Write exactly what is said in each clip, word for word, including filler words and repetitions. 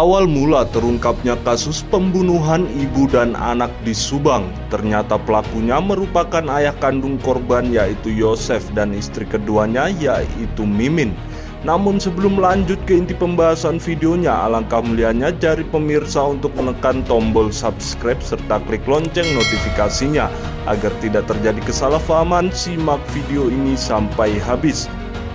Awal mula terungkapnya kasus pembunuhan ibu dan anak di Subang. Ternyata pelakunya merupakan ayah kandung korban, yaitu Yosef, dan istri keduanya yaitu Mimin. Namun sebelum lanjut ke inti pembahasan videonya, alangkah mulianya jari pemirsa untuk menekan tombol subscribe serta klik lonceng notifikasinya agar tidak terjadi kesalahpahaman. Simak video ini sampai habis.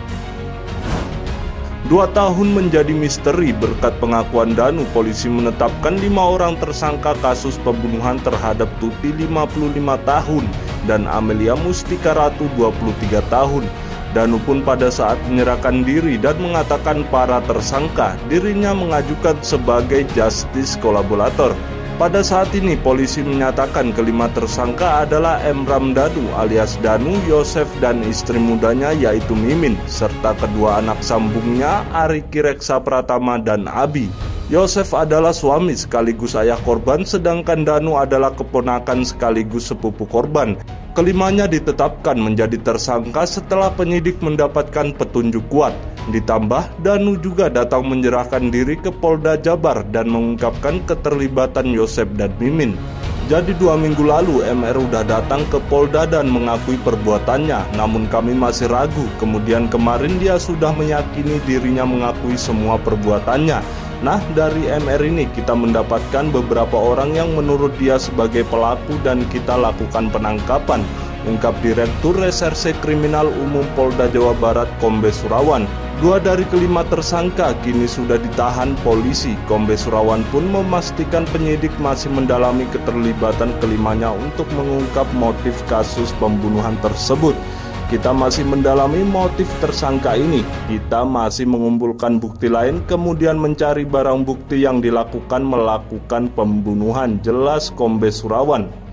Dua tahun menjadi misteri. Berkat pengakuan Danu, polisi menetapkan lima orang tersangka kasus pembunuhan terhadap Tuti lima puluh lima tahun dan Amelia Mustika Ratu dua puluh tiga tahun. Danu pun pada saat menyerahkan diri dan mengatakan para tersangka dirinya mengajukan sebagai justice kolaborator. Pada saat ini polisi menyatakan kelima tersangka adalah Emram Danu alias Danu, Yosef, dan istri mudanya yaitu Mimin, serta kedua anak sambungnya Ariki Reksa Pratama dan Abi. Yosef adalah suami sekaligus ayah korban, sedangkan Danu adalah keponakan sekaligus sepupu korban. Kelimanya ditetapkan menjadi tersangka setelah penyidik mendapatkan petunjuk kuat. Ditambah Danu juga datang menyerahkan diri ke Polda Jabar dan mengungkapkan keterlibatan Yosef dan Mimin. Jadi dua minggu lalu M R udah datang ke Polda dan mengakui perbuatannya, namun kami masih ragu. Kemudian kemarin dia sudah meyakini dirinya mengakui semua perbuatannya. Nah, dari M R ini kita mendapatkan beberapa orang yang menurut dia sebagai pelaku dan kita lakukan penangkapan, ungkap Direktur Reserse Kriminal Umum Polda Jawa Barat Kombes Surawan. Dua dari kelima tersangka kini sudah ditahan polisi. Kombes Surawan pun memastikan penyidik masih mendalami keterlibatan kelimanya untuk mengungkap motif kasus pembunuhan tersebut. Kita masih mendalami motif tersangka ini. Kita masih mengumpulkan bukti lain, kemudian mencari barang bukti yang dilakukan melakukan pembunuhan, jelas Kombes Surawan.